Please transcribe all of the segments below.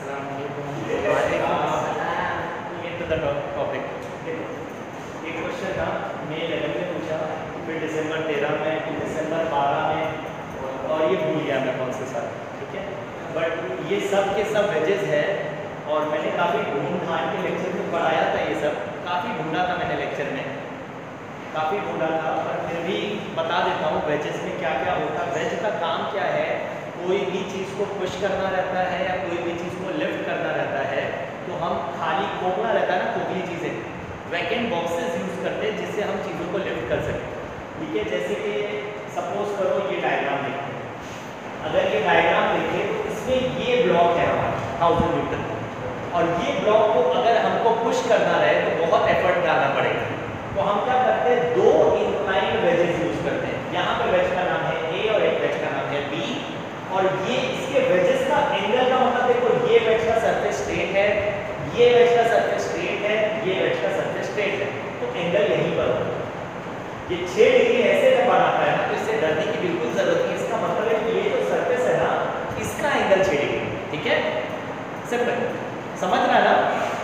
Topic एक question था मई 11 में पूछा, फिर दिसंबर 13 में, फिर दिसंबर 12 में, और ये भूल गया मैं कौन से साल, ठीक है। बट ये सब के सब वेजेस है, और मैंने काफ़ी ढूंढ ढांड के लेक्चर में पढ़ाया था, ये सब काफ़ी ढूंढा था मैंने लेक्चर में, काफ़ी ढूंढा था, पर फिर भी बता देता हूँ वेजेस में क्या क्या होता है। वेज का काम क्या है, कोई भी चीज़ को पुश करना रहता है या कोई भी चीज़ को लिफ्ट करना रहता है, तो हम खाली खोखला रहता है ना, खोखली चीज़ें, वैकेंट बॉक्सेस यूज़ करते हैं जिससे हम चीज़ों को लिफ्ट कर सकें, ठीक है। जैसे कि सपोज करो ये डायग्राम देखते हैं, अगर ये डायग्राम देखें तो इसमें ये ब्लॉक है हमारा 1000 न्यूटन, और ये ब्लॉक को अगर हमको पुश करना रहे तो बहुत एफर्ट डालना पड़ेगा। तो हम क्या करते हैं, दो इंक्लाइंड वेजेस यूज करते हैं। यहाँ पे वेज का नाम है ए और एक वेज का नाम है बी, और ये इसके वेजेस का एंगल का मतलब देखो, ये वेज का सरफेस स्ट्रेट है, ये वेज का सरफेस स्ट्रेट है, ये वेज का सरफेस स्ट्रेट है, तो एंगल यहीं पर होगा। ये 6 डिग्री ऐसे जब बनाता है ना, तो इससे डरने की बिल्कुल जरूरत नहीं। इसका मतलब है कि ये जो सरफेस है ना, इसका एंगल 6 डिग्री, ठीक है। सिंपल, समझ रहा है ना।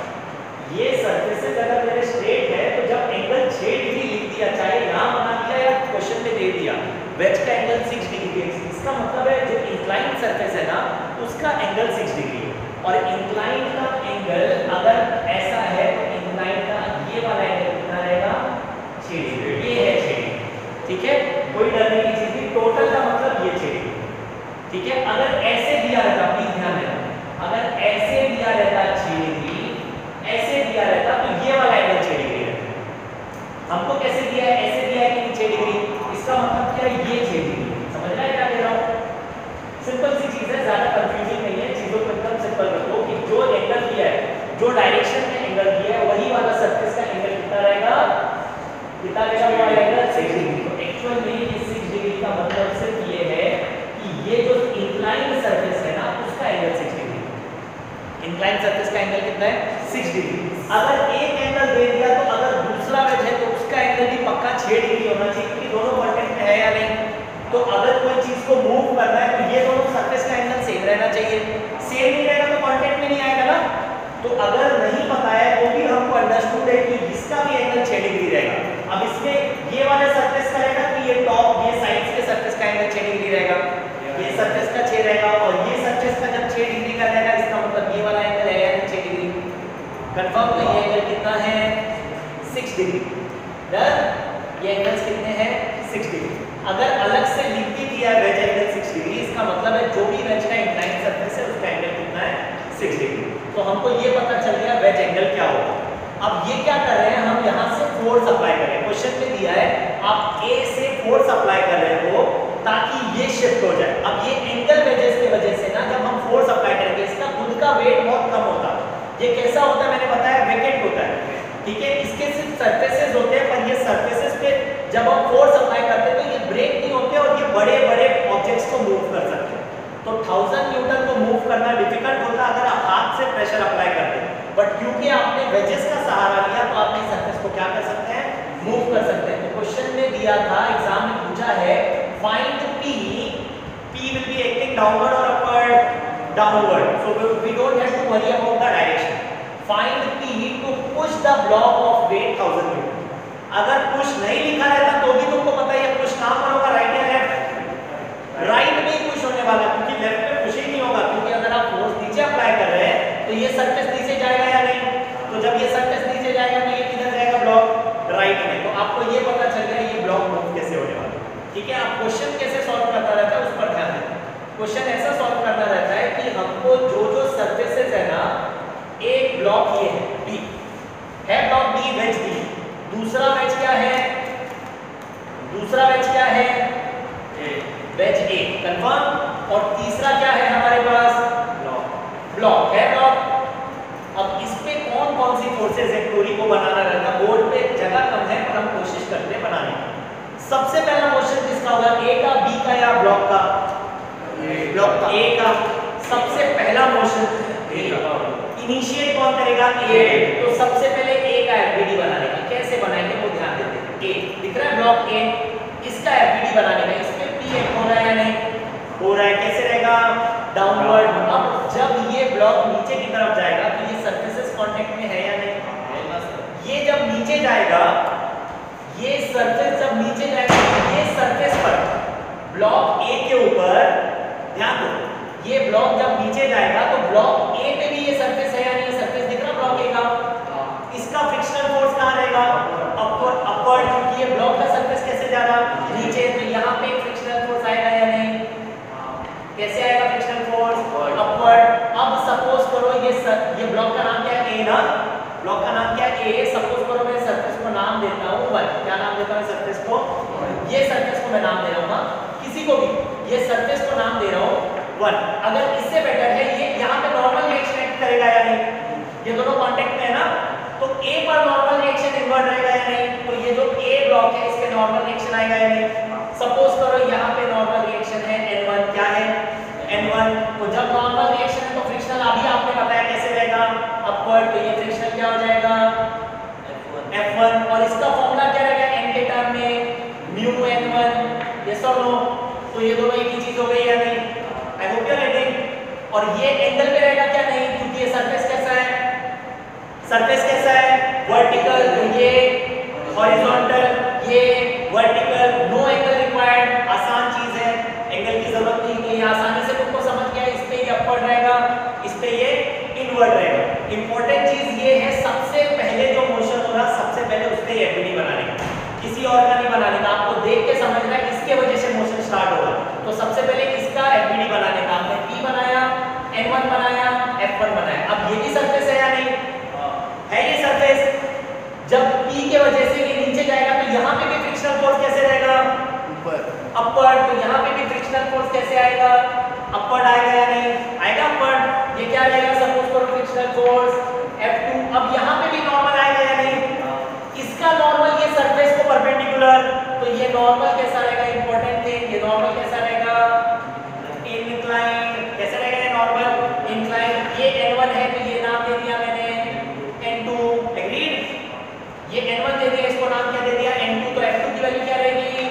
ये सरफेसेस अगर मेरे स्ट्रेट है तो जब एंगल 6 डिग्री लिख दिया, चाहे यहाँ बना दिया या क्वेश्चन में दे दिया वेज का एंगल 6 डिग्री है, इसका मतलब है जो इंक्लाइंड सरफेस है ना, उसका एंगल 6 डिग्री है। और इंक्लाइंड का एंगल अगर ऐसा है तो इंक्लाइंड का ये वाला एंगल कितना रहेगा, 6 डिग्री, ये है 6 डिग्री, ठीक है। कोई डरने की चीज नहीं, टोटल का मतलब ये 6 डिग्री, ठीक है। अगर ऐसे दिया रहता, प्लीज ध्यान देना, अगर ऐसे दिया रहता 6 डिग्री, ऐसे दिया रहता तो ये वाला एंगल 6 डिग्री रहता। हमको कैसे दिया है, ऐसे दिया है कि 6 डिग्री, इसका मतलब क्या है, ये 6 डिग्री। समझ रहा है क्या कह रहा हूँ? सिंपल सी चीज है, ज्यादा कंफ्यूजिंग नहीं है, चीजों को एकदम सिंपल रखो कि जो एंगल दिया है, जो डायरेक्शन में एंगल दिया है, वही वाला सरफेस का एंगल कितना रहेगा, कितना रहेगा, वो वाला एंगल 6 डिग्री। तो एक्चुअल में ये 6 डिग्री का मतलब सिर्फ ये है कि ये जो इंक्लाइंड सरफेस है ना, उसका एंगल 6 डिग्री, इंक्लाइंड सरफेस का एंगल कितना है, 6 डिग्री। अगर एक एंगल दे दिया तो अगर दूसरा वेज है तो उसका एंगल भी पक्का 6 डिग्री होना चाहिए, क्योंकि दोनों कॉन्टेक्ट में है या नहीं। तो अगर कोई चीज को मूव करना है तो ये दोनों सरफेस का एंगल सेम रहना चाहिए, सेम नहीं रहेगा तो कांटेक्ट में नहीं आएगा ना। तो अगर नहीं पता है तो भी हमको अंडरस्टूड है कि इसका भी एंगल 6 डिग्री रहेगा। अब इसमें ये वाले सरफेस का रहेगा कि ये टॉप, ये साइड्स के सरफेस का एंगल 6 डिग्री रहेगा, ये सरफेस का 6 रहेगा, और ये सरफेस का जब 6 डिग्री का रहेगा, इसका मतलब ये वाला एंगल है 6 डिग्री। कंफर्म, तो ये एंगल कितना है, 6 डिग्री। डन, ये एंगल्स कितने हैं, 6 डिग्री। अगर अलग से लिख भी दिया वेज एंगल 6 डिग्री, इसका मतलब है जो भी वेज का इंक्लाइंड सरफेस है उसका एंगल कितना है, 6 डिग्री। तो हमको ये पता चल गया वेज एंगल क्या होगा। अब ये क्या कर रहे हैं, हम यहाँ से फोर्स अप्लाई कर रहे हैं। क्वेश्चन में दिया है आप ए से फोर्स अप्लाई कर रहे हो ताकि ये शिफ्ट हो जाए। अब ये एंगल वेजेस की वजह से ना, जब हम फोर्स अप्लाई करेंगे, इसका खुद का वेट बहुत कम होता है। ये कैसा होता है मैंने बताया, वेकेंट होता है, ठीक है। इसके सिर्फ सरफेसेस होते हैं, पर ये सरफेसेस पे जब हम फोर्स अप्लाई करते हैं तो ये ब्रेक नहीं होते और ये बड़े बड़े ऑब्जेक्ट्स को मूव कर सकते हैं। तो 1000 न्यूटन को मूव करना डिफिकल्ट होता है अगर आप हाथ से प्रेशर अप्लाई करते हैं, बट क्योंकि आपने वेजेस का सहारा लिया तो आप इस सरफेस को क्या कर सकते हैं, मूव कर सकते हैं। तो क्वेश्चन में दिया था, एग्जाम में पूछा है, find P will be acting downward और upward, downward, so we don't have to worry about the direction. Find P to push the block of weight 1000 newton. अगर पुश नहीं लिखा रहता तो भी तुमको पता है पुश कहां पर होगा, राइट या लेफ्ट, राइट में ही पुश होने वाला, क्योंकि लेफ्ट में पुश ही नहीं होगा, क्योंकि अगर आप फोर्स नीचे अप्लाई कर रहे हैं तो ये सरफेस नीचे जाएगा या नहीं। तो जब ये सरफेस नीचे जाएगा तो ये किधर जाएगा, ब्लॉक राइट में। तो आपको ये पता चल गया ये ब्लॉक मूव कैसे होने वाला है, ठीक है। आप क्वेश्चन कैसे सॉल्व करना रहता है उस पर ध्यान दें। क्वेश्चन ऐसा सॉल्व करना रहता है कि हमको जो जो सरफेसेस है ना, एक ब्लॉक ये है बी है, ब्लॉक बी वेज बी, दूसरा वेज क्या है, दूसरा वेज क्या है, वेज ए, कंफर्म। और तीसरा क्या है हमारे पास, ब्लॉक है, ब्लॉक। अब इस पे कौन कौन सी फोर्सेस है, क्लोरी को बनाना रहता है। बोर्ड पे जगह कम है पर हम कोशिश करते हैं बनाने की। सबसे पहला मोशन किसका होगा, ए का, बी का या ब्लॉक का, ब्लॉक का, ए का। सबसे पहला मोशन इनिशिएट कौन करेगा, ए। तो सबसे पहले ए का एफबीडी बनाने का, कैसे बनाएंगे वो ध्यान देते हैं। ए दिख रहा है, ब्लॉक ए, इसका एफबीडी बनाने का, इसमें पी एक्ट हो रहा है या नहीं हो रहा है, कैसे रहेगा, डाउनवर्ड। अब जब ये ब्लॉक नीचे जाएगा, ये सरफेस जब नीचे जाएगा, ये सरफेस पर ब्लॉक ए के ऊपर, ध्यान दो, ये ब्लॉक जब नीचे जाएगा तो ब्लॉक ए पे भी ये सरफेस है या नहीं, ये सरफेस दिख रहा ब्लॉक ए का, इसका फ्रिक्शनल फोर्स कहां रहेगा, अपवर्ड, क्योंकि ये ब्लॉक का सरफेस कैसे जा रहा नीचे, तो यहाँ पे फ्रिक्शनल फोर्स आएगा या नहीं, कैसे आएगा फ्रिक्शनल फोर्स, अपवर्ड। अब सपोज करो ये ब्लॉक का नाम क्या है, ए ना, ब्लॉक का नाम क्या है, ए। सपोज करो मैं सरफेस को नाम देता हूँ वन, क्या नाम देता हूँ सरफेस को, ये सरफेस को मैं नाम दे रहा हूँ ना, किसी को भी ये सरफेस को नाम दे रहा हूँ वन। अगर इससे बेटर है ये यहाँ पे नॉर्मल रिएक्शन एक्ट करेगा या नहीं, ये दोनों कांटेक्ट में है ना, तो ए पर नॉर्मल रिएक्शन इन्वर्ट रहेगा या नहीं, तो ये जो ए ब्लॉक है इस पे नॉर्मल रिएक्शन आएगा या नहीं। सपोज करो यहाँ पे नॉर्मल रिएक्शन है N1, क्या है N1, तो जब नॉर्मल रिएक्शन है तो फ्रिक्शनल अभी आपने बताया कैसे रहेगा, अपवर्ड, तो ये फ्रिक्शनल क्या हो जाएगा F1, और इसका फॉर्मूला क्या रहेगा n के टर्म में म्यू N1, यस और नो, तो ये दोनों एक ही चीज हो गई या नहीं, I hope you are getting. और ये एंगल पे रहेगा क्या, नहीं, क्योंकि ये सरफेस कैसा है, सरफेस कैसा है वर्टिकल, तो ये हॉरिजॉन्टल, ये वर्टिकल, नो एंगल रिक्वायर्ड, आसान चीज है, एंगल की जरूरत नहीं, तो ये आसानी से तुमको समझ गया, इस पे ये अपवर्ड रहेगा, इस पे ये इनवर्ट रहेगा। इंपॉर्टेंट चीज ये है, सबसे पहले जो मोशन हो रहा सबसे पहले उस पे एफबीडी बनाने का, किसी और का नहीं बनाने का, आपको देख के समझना है इसके वजह से मोशन स्टार्ट होगा, तो सबसे पहले इसका एफबीडी बनाने का, आपने P बनाया, N1 बनाया, F1 बनाया। अब ये भी सरफेस है या नहीं, है ये सरफेस, जब P के वजह से ये नीचे जाएगा तो यहाँ पे भी फ्रिक्शनल फोर्स कैसे रहेगा, ऊपर, अपवर्ड, तो यहाँ पे भी फ्रिक्शनल फोर्स कैसे आएगा, अपवर्ड आएगा या नहीं, आएगा अपवर्ड, ये क्या रहेगा, सपोज करो फ्रिक्शनल फोर्स F2, अब यहाँ पे भी नॉर्मल आएगा या नहीं, इसका नॉर्मल ये सरफेस को परपेंडिकुलर, तो ये नॉर्मल कैसा रहेगा, इंपॉर्टेंट थिंग, ये नॉर्मल कैसा रहेगा, इंक्लाइन, कैसा रहेगा ये नॉर्मल इंक्लाइन, ये N1 है तो ये नाम दे दिया मैंने N2, एग्रीड, ये N1 दे दिया, इसको नाम क्या दे दिया N2, तो F2 की वैल्यू क्या रहेगी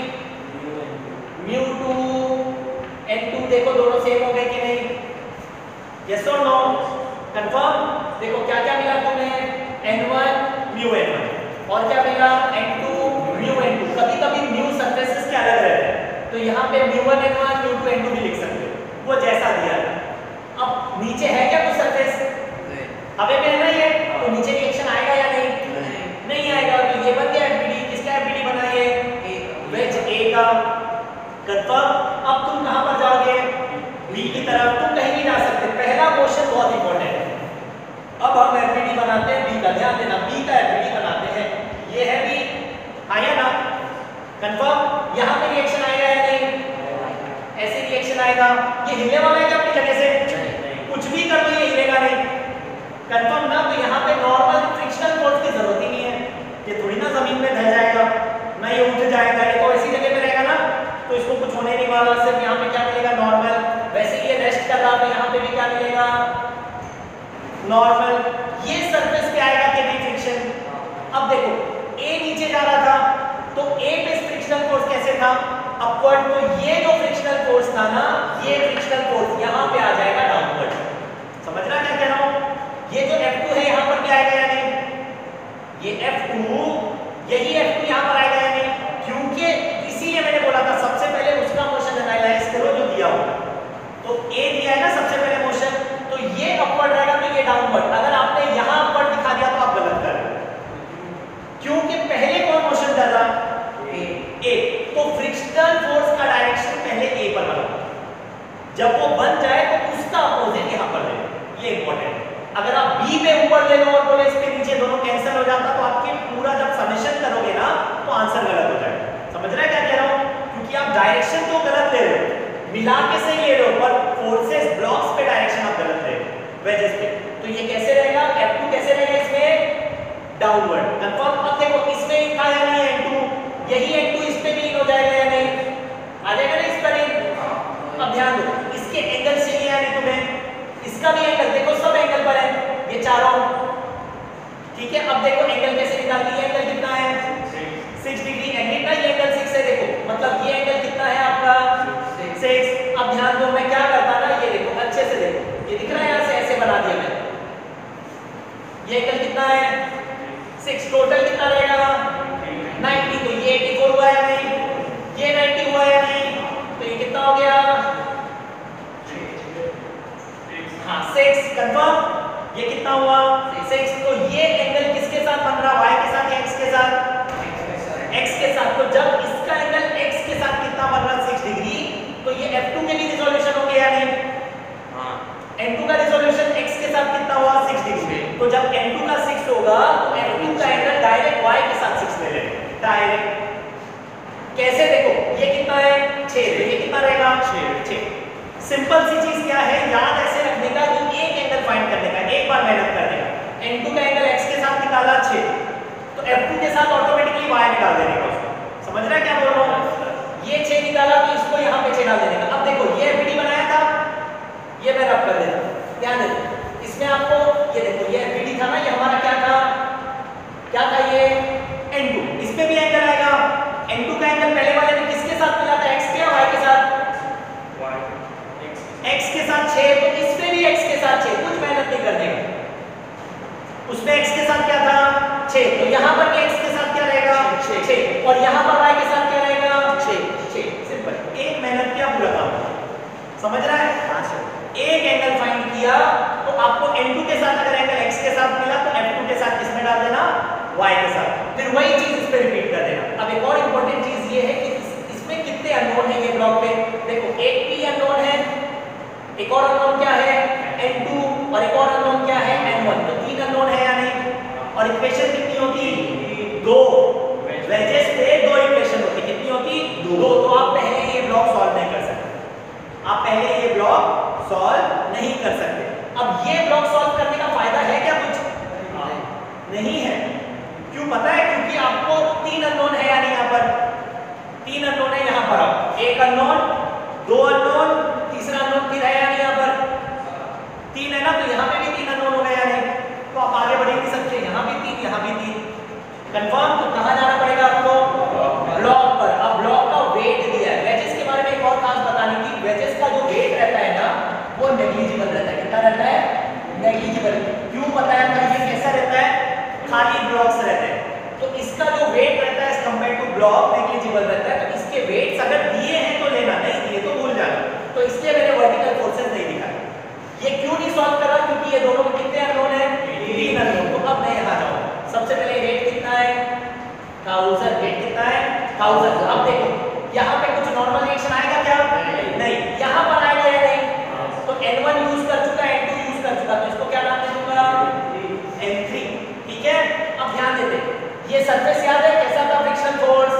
μ2 N2, देखो दोनों सेम हो गए कि नहीं, यस और नो, कंफर्म, देखो क्या क्या मिला तुम्हें, N1 μ N1, और क्या मिला N2 μ N2, कभी कभी म्यू सरफेसेस के अलग रहते हैं, तो यहाँ पे μ1 N1 μ2 N2 भी लिख सकते हो, वो जैसा दिया है। अब नीचे है क्या कुछ सरफेस, हवे में है ना ये, तो नीचे रिएक्शन आएगा या नहीं, नहीं आएगा, तो ये बन गया एफबीडी, किसका एफबीडी बना ये, वेज ए का, कंफर्म। अब तुम कहां पर जाओगे, बी की तरफ, तुम कहीं नहीं जा सकते, पहला मोशन बहुत इंपॉर्टेंट है। अब हम एफबीडी बनाते हैं बी का, ध्यान देना, बी का एफबीडी बनाते हैं, ये है बी, आया ना, कंफर्म, यहां पे रिएक्शन आएगा या नहीं, ऐसे रिएक्शन आएगा, ये हिलने वाला है क्या अपनी जगह से, कुछ भी कर दो ये हिलेगा नहीं, कंफर्म ना, तो यहाँ पे नॉर्मल फ्रिक्शनल फोर्स की जरूरत ही नहीं है, ये थोड़ी ना जमीन में ढह जाएगा, ना ये उठ जाएगा, ये तो ऐसी जगह पे रहेगा ना, तो इसको कुछ होने नहीं वाला, सिर्फ यहाँ पे क्या मिलेगा नॉर्मल, वैसे ये रेस्ट कर रहा, तो यहाँ पे भी क्या मिलेगा नॉर्मल, ये सरफेस पे आएगा कि नहीं फ्रिक्शन। अब देखो ए नीचे जा रहा था, तो ए पे फ्रिक्शनल फोर्स कैसे था, अपवर्ड, तो ये जो फ्रिक्शनल फोर्स था ना, ये फ्रिक्शनल फोर्स यहाँ पे आ जाएगा डाउनवर्ड, समझ रहा क्या कह रहा हूँ, ये जो F2 है यहाँ पर क्या आएगा या नहीं, ये F2, यही F2 यहाँ पर आएगा या नहीं, क्योंकि इसीलिए मैंने बोला था सबसे पहले उसका मोशन एनालाइज करो जो दिया हो, तो A दिया है ना सबसे पहले मोशन, तो ये अपवर्ड रहेगा तो ये डाउनवर्ड, अगर आपने यहाँ अपवर्ड दिखा दिया तो आप गलत कर रहे हो, क्योंकि पहले कौन मोशन कर रहा, A, तो फ्रिक्शनल फोर्स का डायरेक्शन पहले A पर बनाओ, जब वो बन जाए तो उसका अपोजिट यहाँ पर ले, ये इंपॉर्टेंट है। अगर आप B पे ऊपर ले लो और बोले इस पे नीचे, दोनों कैंसिल हो जाता, तो आपके पूरा जब समेशन करोगे ना तो आंसर गलत हो जाएगा, समझ रहे हैं क्या कह रहा हूँ, क्योंकि आप डायरेक्शन तो गलत ले रहे हो, मिला के सही ले रहे हो, पर फोर्सेस ब्लॉक्स पे डायरेक्शन आप गलत ले रहे हो, वेजेस पे, तो ये कैसे रहेगा, F2 कैसे रहेगा इसमें डाउनवर्ड, कंफर्म। अब देखो इसमें इन था या नहीं है N2, यही N2 इस पे भी इन हो जाएगा या नहीं, आ जाएगा ना इस पर इन। अब ध्यान दो, इसके एंगल चाहिए या नहीं तुम्हें, इसका भी एंगल देखो, सब एंगल पर है ये चारों, ठीक है। अब देखो एंगल कैसे निकालती है, एंगल कितना है 6 डिग्री, एंगल ना ये एंगल 6 है, देखो मतलब ये एंगल कितना है आपका 6। अब ध्यान दो मैं क्या करता ना, ये देखो अच्छे से देखो, ये दिख रहा है यहाँ से ऐसे बना दिया मैंने, ये एंगल कितना है 6 टोटल कितना रहेगा 90, तो ये 84 हुआ या नहीं, ये 90 हुआ या नहीं, तो ये कितना हो गया हाँ 6 कंफर्म, ये कितना हुआ 6। तो ये एंगल किसके साथ बन रहा, y के साथ या x के साथ, x के साथ। तो जब इसका एंगल x के साथ कितना बन रहा 6 डिग्री, तो ये f2 के भी रिजोल्यूशन हो गया या नहीं, हाँ n2 का रिजोल्यूशन x के साथ कितना हुआ 6 डिग्री। तो जब n2 का 6 होगा तो f2 का एंगल डायरेक्ट y के साथ 6 ले लेंगे डायरेक्ट। कैसे देखो, ये कितना है 6, तो ये कितना रहेगा 6। सिंपल सी चीज क्या है, याद ऐसे रखने का कि एक एंगल फाइंड करने का, एक बार मेहनत करने का। n2 का एंगल x के साथ निकाला 6, तो f2 के साथ ऑटोमेटिकली y निकाल देने का उसको। समझ रहा है क्या बोल रहा हूं, ये 6 निकाला तो इसको यहां पे 6 डाल देने का। अब देखो ये fd बनाया था, ये मैं रब कर देता हूं, ध्यान देना इसमें आपको, ये देखो ये fd था ना, ये हमारा क्या था ये n2, इस पे भी एंगल आएगा। n2 का एंगल पहले वाले में किसके साथ मिला था, x के या y के साथ, x के साथ 6, तो इस पे भी x के साथ 6, कुछ मेहनत नहीं करने का। उसमें x के साथ क्या था 6, तो यहां पर भी x के साथ क्या रहेगा 6, और यहां पर y के साथ क्या रहेगा 6। सिंपल, एक मेहनत किया पूरा काम, समझ रहा है। हां सर, एक एंगल फाइंड किया तो आपको n2 के साथ अगर एंगल x के साथ मिला तो f2 के साथ किसमें डाल देना, y के साथ, फिर वही चीज इस पे रिपीट कर देना। अब एक और इंपॉर्टेंट चीज ये है कि इसमें कितने अननोन है ये ब्लॉक पे, देखो एक p अननोन है, एक और अननोन क्या है n2, और एक और अननोन क्या है n1, तो 3 अननोन है या नहीं। और इक्वेशन कितनी होती, 2 वेजेस पे 2 इक्वेशन होती, कितनी होती 2। तो आप पहले ये ब्लॉक सॉल्व नहीं कर सकते, आप पहले ये ब्लॉक सॉल्व नहीं कर सकते। अब ये ब्लॉक सॉल्व करने का फायदा है क्या, कुछ नहीं है। क्यों पता है, क्योंकि आपको 3 अननोन है यानी यहाँ पर 3 अननोन है, यहाँ पर एक अननोन, 2 अननोन, तीसरा अननोन फिर है यानी यहाँ पर 3 है ना, तो यहाँ पे भी 3 अननोन हो गया यानी, तो आप आगे बढ़ नहीं सकते, यहाँ भी 3 यहाँ भी 3 कंफर्म। तो कहाँ जाना पड़ेगा आपको, ब्लॉक पर। अब ब्लॉक का वेट दिया है, वेजेस के बारे में एक और खास बताने की, वेजेस का जो वेट रहता है ना वो नेग्लिजिबल रहता है। कितना रहता है, नेग्लिजिबल। क्यों बताया था, ये कैसा रहता है, खाली ब्लॉक्स रहते हैं, तो इसका जो वेट रहता है as compared to block negligible रहता है। तो इसके वेट्स अगर दिए हैं तो लेना, नहीं दिए तो भूल जाना। तो इसलिए मैंने वर्टिकल फोर्सेस नहीं दिखाया। ये क्यों नहीं सॉल्व करा, क्योंकि ये दोनों में कितने अननोन है, 3 अननोन। तो अब मैं यहाँ जाऊँ, सबसे पहले वेट कितना है 1000, वेट कितना है 1000। अब देखो यहाँ पे कुछ नॉर्मल रिएक्शन आएगा क्या, नहीं। यहाँ पर आएगा या नहीं, तो n1 यूज कर चुका, n2 यूज कर चुका, तो इसको क्या नाम दे दूंगा n3, ठीक है। अब ध्यान देते, ये सरफेस याद है कैसा था, फ्रिक्शनल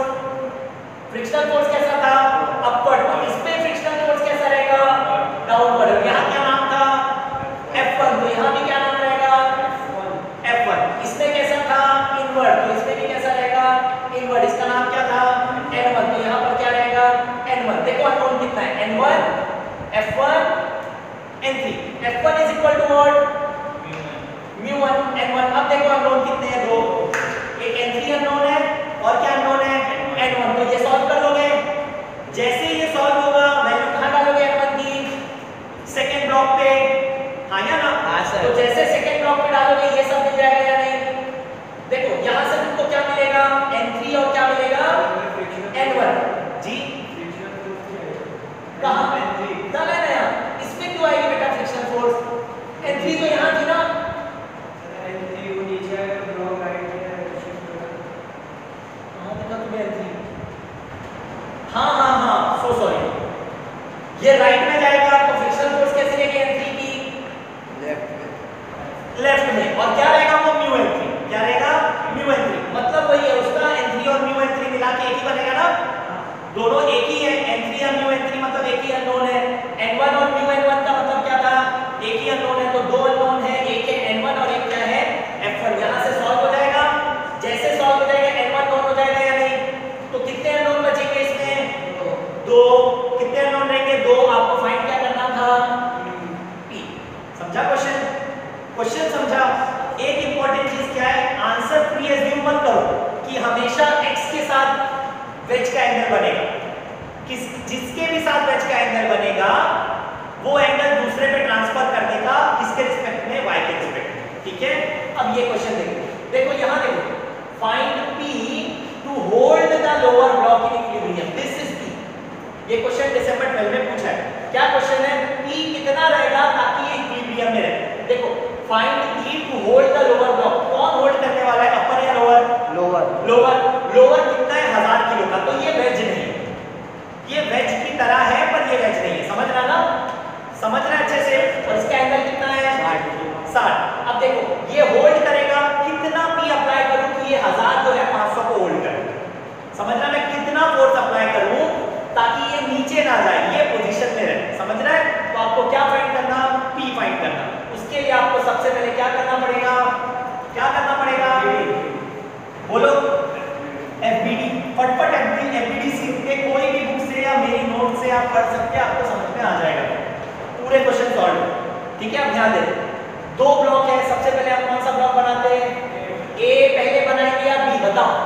फोर्स कैसा था, अपवर्ड। तो इस पे फ्रिक्शनल फोर्स कैसा रहेगा, डाउनवर्ड। यहाँ क्या नाम था F1, तो यहाँ भी क्या नाम रहेगा F1। इसमें कैसा था, इनवर्ड, तो इसमें भी कैसा रहेगा इनवर्ड, इसका नाम क्या था N1, तो यहाँ पर क्या रहेगा N1। देखो अननोन कितना है, N1, F1, N3। F1 is equal to what, μ1 n1। अब देखो अननोन कितने हैं, 2, एक n3 अननोन है और क्या अननोन है n1। तो ये सॉल्व कर लोगे, जैसे ये सॉल्व होगा वैल्यू कहां डालोगे n1 की, सेकंड ब्लॉक पे, हाँ या ना। तो जैसे सेकंड ब्लॉक पे डालोगे ये सब मिल जाएगा या नहीं। देखो यहां से तुमको क्या मिलेगा n3 और क्या मिलेगा n1 जी, कहां डाला है ना, इसमें क्यों आएगी बेटा फ्रिक्शनल फोर्स, n3 तो यहां थी ना, हाँ, सो सॉरी, ये राइट में जाएगा तो फ्रिक्शनल फोर्स कैसे लेके n3 की लेफ्ट में, और क्या रहेगा वो μn3, क्या रहेगा μn3, मतलब वही है उसका n3 और μn3 मिला के एक ही बनेगा ना, दोनों एक ही है, n3 और μn3 मतलब एक ही अननोन है। n1 और μn1 का मतलब क्या था, एक ही अननोन है, तो 2 अननोन है, एक है n1 और एक क्या है f1। यहाँ से सॉल्व हो जाएगा, जैसे सॉल्व हो जाएगा n1 नोन हो जाएगा या नहीं, तो कितने अननोन बचेंगे इसमें, 2। कितने अननोन रहेंगे, 2। आपको फाइंड क्या करना था, p। समझा क्वेश्चन समझा। एक इंपॉर्टेंट चीज क्या है, आंसर प्री एज्यूम मत करो कि हमेशा x के साथ वेज का एंगल बनेगा, जिसके भी साथ वेज का एंगल बनेगा वो एंगल दूसरे पे ट्रांसफर करने का, किसके रिस्पेक्ट में, y के रिस्पेक्ट में, ठीक है। अब ये क्वेश्चन देखो, यहाँ देखो find P to hold the lower block in equilibrium, this is P। ये क्वेश्चन दिसंबर 12 में पूछा है। क्या क्वेश्चन है? P कितना रहेगा ताकि ये इक्विलिब्रियम में रहे। देखो find P to hold the lower block, कौन होल्ड करने वाला है, अपर या लोअर? लोअर। लोअर कितना है? 1000 किलो का। तो ये वेज नहीं है, ये वेज की तरह है पर ये वेज नहीं है, समझ रहा ना? समझ रहा है अच्छे से? और इसका एंगल कितना है? 60। अब देखो ये होल्ड करेगा, कितना P अप्लाई करूं कि ये 1000 जो है 500 को होल्ड करे। समझ रहा है? मैं कितना फोर्स अप्लाई करूं ताकि ये नीचे ना जाए, ये पोजीशन में रहे। समझ रहा है? तो आपको क्या फाइंड करना? P फाइंड करना। उसके लिए आपको सबसे पहले क्या करना पड़ेगा? क्या करना पड़ेगा? बोलो FBD। फटफट FBD सीख के कोई भी बुक से या मेरी नोट से आप पढ़ सकते हैं, आपको समझ में आ जाएगा पूरे क्वेश्चन सॉल्व। ठीक है, आप ध्यान दें। दो ब्लॉक है, सबसे पहले आप कौन सा ब्लॉक बनाते हैं? A पहले बनाएंगे या B? बताओ।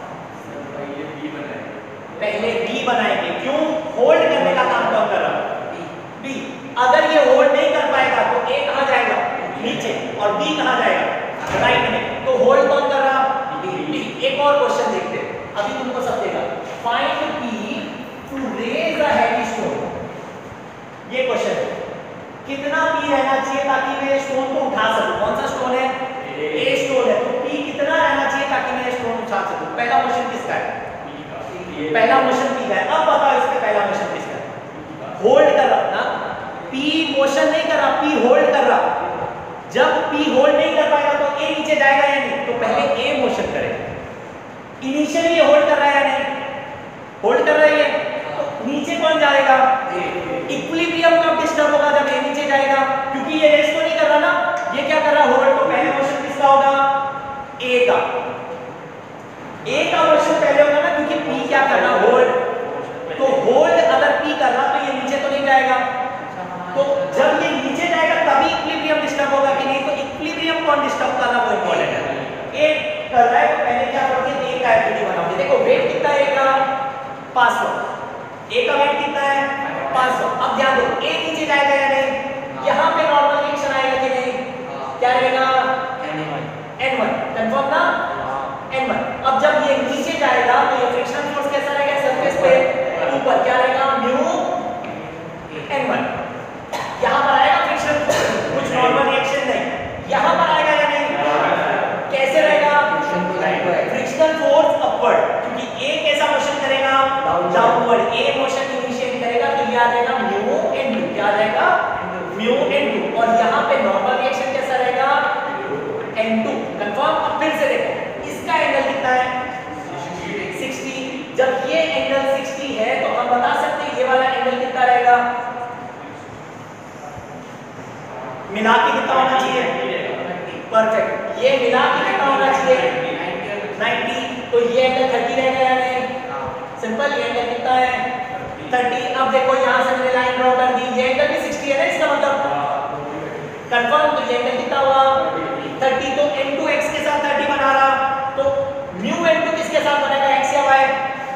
पहले B बनाएंगे। क्यों? होल्ड करने का काम कौन कर रहा है? B। अगर ये होल्ड नहीं कर पाएगा तो A कहां जाएगा? नीचे। और B कहां जाएगा? राइट में। तो होल्ड कौन कर रहा? B। एक और क्वेश्चन देखते हैं, अभी तुमको सब देगा। Find P to raise a heavy stone. ये क्वेश्चन है, कितना P रहना चाहिए ताकि मैं स्टोन को उठा सकूं? कौन सा स्टोन है? A स्टोन है। तो P कितना रहना चाहिए ताकि मैं स्टोन उठा सकूं? पहला मोशन किसका है? पहला मोशन P का है। अब बताओ इसमें पहला मोशन किसका है? होल्ड कर रहा ना, P मोशन नहीं कर रहा, P होल्ड कर रहा। जब P होल्ड नहीं कर पाएगा तो A नीचे जाएगा या नहीं? तो पहले A मोशन करेगा। इनिशियली ये होल्ड कर रहा है या नहीं? होल्ड कर रहा है। तो नीचे कौन जाएगा? इक्विलिब्रियम कब डिस्टर्ब होगा? जब A नीचे जाएगा, क्योंकि ये रेस तो नहीं कर रहा ना, ये क्या कर रहा है? होल्ड। तो पहले मोशन किसका होगा? A का। A का मोशन पहले होगा ना, क्योंकि P क्या कर रहा? होल्ड। तो होल्ड अगर P कर रहा तो ये नीचे तो नहीं जाएगा। तो जब ये नीचे जाएगा तभी इक्विलिब्रियम डिस्टर्ब होगा कि नहीं? तो इक्विलिब्रियम कौन डिस्टर्ब करना वो इंपॉर्टेंट है। A कर रहा है तो पहले क्या करोगे? A का एफबीडी बनाओगे। देखो वेट कितना है A का? 500। A का वेट कितना है? 500। अब ध्यान दो, A नीचे जाएगा या नहीं? यहाँ पे नॉर्मल रिएक्शन आएगा कि नहीं? क्या रहेगा? N1। कंफर्म ना? N1। अब जब ये नीचे जाएगा तो ये फ्रिक्शनल फोर्स कैसा रहेगा? सरफेस पे ऊपर क्या रहेगा? Mu N1। यहाँ पर आएगा फ्रिक्शनल फोर्स, कुछ नॉर्मल रिएक्शन नहीं। यहाँ पर आएगा या नहीं? कैसे रहेगा? फ्रिक्शनल फोर्स अपवर्ड, क्योंकि A कैसा मोशन करेगा? डाउनवर्ड। A मोशन इनिशिएट करेगा तो ये आ जाएगा म्यू N2। क्या आ जाएगा? Mu N2। और यहाँ पे नॉर्मल रिएक्शन कैसा रहेगा? N2। कंफर्म। अब फिर से देखो इसका एंगल कितना है? 60। जब ये एंगल 60 है तो हम बता सकते हैं ये वाला एंगल कितना रहेगा? मिला के कितना होना चाहिए? परफेक्ट। ये मिला के कितना होना चाहिए? 90। तो ये एंगल 30 रहेगा या नहीं? सिंपल। ये एंगल कितना है? 30। अब देखो यहाँ से मैंने लाइन ड्रॉ कर दी, ये एंगल भी 60 है ना, इसका मतलब कंफर्म। तो ये एंगल कितना हुआ? 30। तो N2 x के साथ 30 बना रहा, तो म्यू N2 किसके साथ बनेगा? x या y?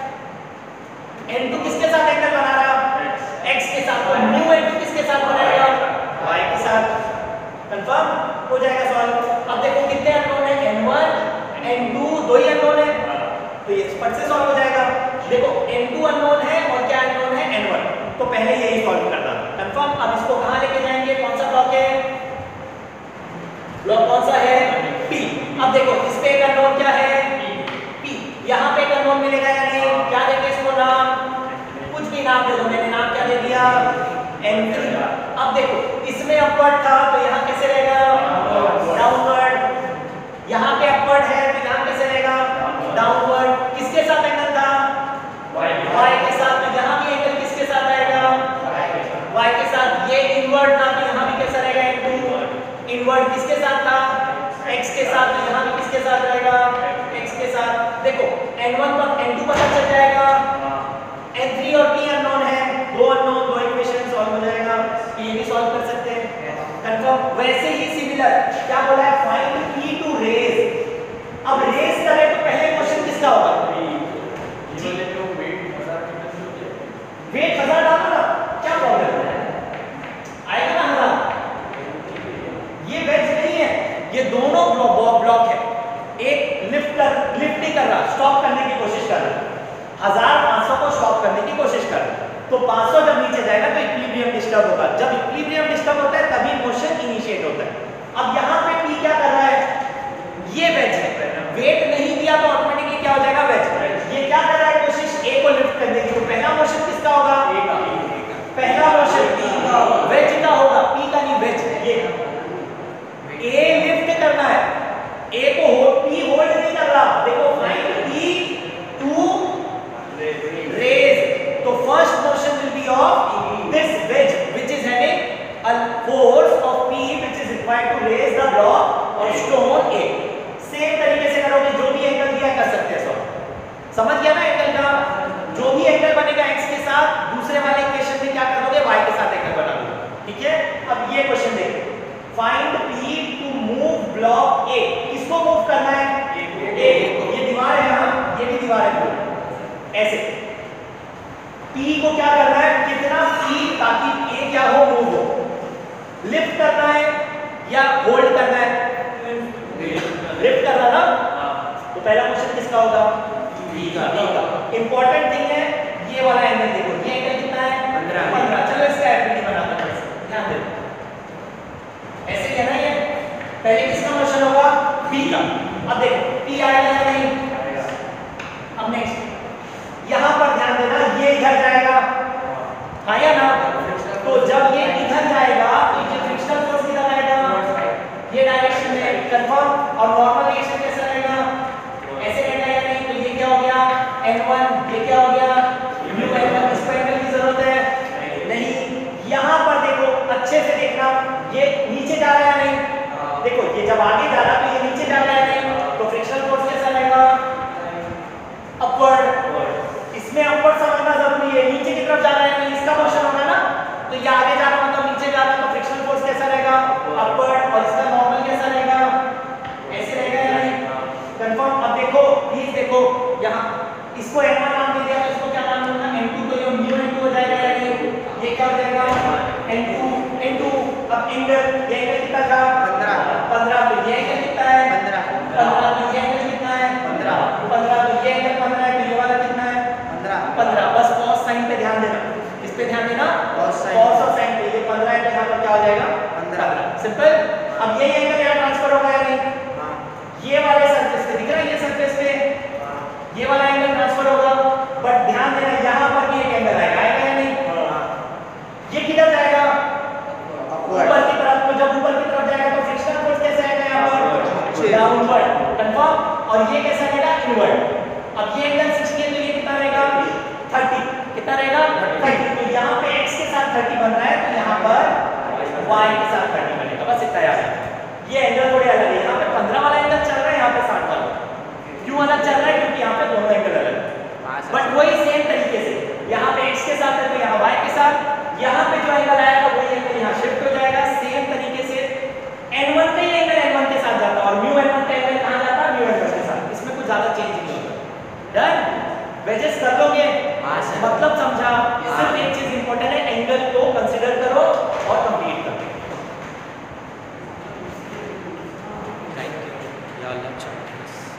N2 किसके साथ एंगल बना रहा? x के साथ। तो म्यू N2 किसके साथ बनेगा? y के साथ। कंफर्म हो जाएगा सॉल्व। अब देखो कितने अननोन है? N1 N2, दो ही अननोन है, तो ये फट से सॉल्व हो जाएगा। देखो N2 अननोन है और क्या अननोन है? N1। तो पहले यही सॉल्व करना। कंफर्म। अब इसको कहां लेके जाएंगे? कौन सा ब्लॉक है? ब्लॉक कौन सा है? P। अब देखो इस पे एक अननोन क्या है? P। यहाँ पे एक अननोन मिलेगा या नहीं? क्या देंगे इसको नाम? कुछ भी नाम दे दो। मैंने नाम क्या दे दिया? N3। अब देखो इसमें अपवर्ड था तो यहाँ कैसे रहेगा? डाउनवर्ड। यहाँ पे अपवर्ड है तो यहाँ कैसे रहेगा? डाउनवर्ड। किसके साथ एंगल था? y के साथ। तो यहाँ भी एंगल किसके साथ आएगा? y के साथ। ये इनवर्ड था तो यहाँ भी कैसा रहेगा? N2 inward. किसके साथ था? x के साथ। तो यहाँ भी किसके साथ रहेगा? x के साथ। देखो N1 पर N2 पता चल जाएगा, N3 और P अननोन है, दो अननोन, दो इक्वेशन सॉल्व हो जाएगा। ये भी सॉल्व कर सकते हैं। कंफर्म। वैसे ही सिमिलर क्या बोला है? Find P to raise. अब रेज करें तो पहले क्वेश्चन किसका होगा? वेट 1000 डालो ना, क्या प्रॉब्लम है? आएगा ना 1000। ये वेज नहीं है, ये दोनों ब्लॉक है। एक लिफ्ट नहीं कर रहा, स्टॉप करने की कोशिश कर रहा है, 1500 को स्टॉप करने की कोशिश कर रहा है, तो 500 जब नीचे जाएगा तो इक्विलिब्रियम डिस्टर्ब होगा, जब इक्विलिब्रियम डिस्टर्ब होता है तभी मोशन इनिशिएट होता है। अब यहाँ पे P क्या कर रहा है, ये वेज है, वेट नहीं दिया तो ऑटोमेटिकली क्या हो जाएगा, वेज। ये क्या कर रहा है, कोशिश A को लिफ्ट करने की, तो पहला मोशन किसका होगा, A का, पहला मोशन वेज का होगा, P का नहीं, वेज। ये A लिफ्ट करना है, A को P होल्ड नहीं कर रहा, देखो फाइंड P टू रेज, तो first motion will be of this wedge which is having a force of P which is required to raise the block or stone A। Same तरीके से करोगे, जो भी एंगल दिया कर सकते हैं सब, समझ गया ना एंगल का, जो भी एंगल बनेगा x के साथ, दूसरे वाले इक्वेशन में क्या कर दोगे, y के साथ एंगल बना दोगे, ठीक है। अब ये क्वेश्चन देखो, find P to move block A, किसको मूव करना है, A, ये दीवार है यहाँ, ये भी दीवार है, ऐसे P को क्या करना है, कितना P ताकि A क्या हो, मूव हो, लिफ्ट करना है या होल्ड करना है, लिफ्ट करना ना, तो पहला क्वेश्चन किसका होगा, B का। इंपॉर्टेंट थिंग है ये वाला एंगल, देखो ये एंगल कितना है, 15। चलो इसका एफडी बनाते हैं, ध्यान दे, ऐसे ही है ना ये, पहले किसका मोशन होगा, B का। अब देखो P आएगा या नहीं, अब नेक्स्ट यहां पर ध्यान देना, ये इधर जाएगा, हाँ या ना, तो जब ये इधर जाएगा तो ये फ्रिक्शनल फोर्स किधर आएगा, ये डायरेक्शन में, कंफर्म। और नॉर्मल रिएक्शन कैसा रहेगा, ऐसे रहेगा या नहीं, तो ये क्या हो गया, N1, ये क्या हो गया, म्यू N1, इसको एंगल की जरूरत है नहीं। यहां पर देखो अच्छे से देखना, ये नीचे जा रहा है या नहीं, देखो ये जब आगे जा रहा है तो ये नीचे जा रहा है नहीं, तो फ्रिक्शनल फोर्स कैसा रहेगा, अपवर्ड। इसमें अपवर्ड समझना जरूरी है, नीचे की तरफ जा रहा है नहीं, इसका मोशन होगा ना, तो ये आगे जा रहा मतलब नीचे जा रहा है, तो फ्रिक्शनल फोर्स कैसा रहेगा, अपवर्ड। और इसका नॉर्मल कैसा रहेगा, ऐसे रहेगा या नहीं, कंफर्म। अब देखो प्लीज देखो, यहाँ इसको N1 नाम दे दिया तो इसको क्या नाम दूंगा, N2, तो ये म्यू N2 हो जाएगा या नहीं, ये क्या हो जाएगा, N2। अब एंगल, ये एंगल कितना था, 15, तो ये एंगल कितना है, 15, तो ये एंगल कितना है, 15, तो ये एंगल 15 है, तो ये वाला कितना है, 15। बस cos साइन पे ध्यान देना, इस पे ध्यान देना, cos और sin पे, ये 15 है तो यहाँ पर क्या हो जाएगा, 15, सिंपल। अब ये एंगल यहाँ ट्रांसफर होगा या नहीं, ये वाले सरफेस पे दिख रहा है, ये सरफेस पे ये वाला एंगल ट्रांसफर होगा, बट ध्यान देना यहाँ पर भी एक एंगल आएगा या नहीं, ये किधर जाएगा, ऊपर की तरफ। तो जब ऊपर की तरफ जाएगा तो फ्रिक्शनल फोर्स कैसा आएगा यहाँ पर, डाउनवर्ड, कंफर्म। और ये कैसा रहेगा, इनवर्ड। अब ये एंगल 60 है तो ये कितना रहेगा, 30, कितना रहेगा, 30। तो यहाँ पे x के साथ 30 बन रहा है, तो यहाँ पर y के साथ 30 बनेगा, बस इतना याद है। ये एंगल थोड़े अलग है, यहाँ पे 15 वाला एंगल चल रहा है, यहाँ पे 60 वाला क्यों अलग चल रहा है, क्योंकि यहाँ पे दोनों एंगल अलग है, बट वही सेम तरीके से यहाँ पे x के साथ है तो यहाँ y के साथ, यहाँ पे जो एंगल आएगा वही एंगल यहाँ शिफ्ट हो जाएगा, सेम तरीके से N1 का ही एंगल N1 के साथ जाता है, और म्यू N1 का एंगल कहाँ जाता है, म्यू N1 के साथ, इसमें कुछ ज्यादा चेंज नहीं होता। डन, वेजेस कर लोगे, मतलब समझा, सिर्फ एक चीज इंपॉर्टेंट है, एंगल को कंसीडर करो और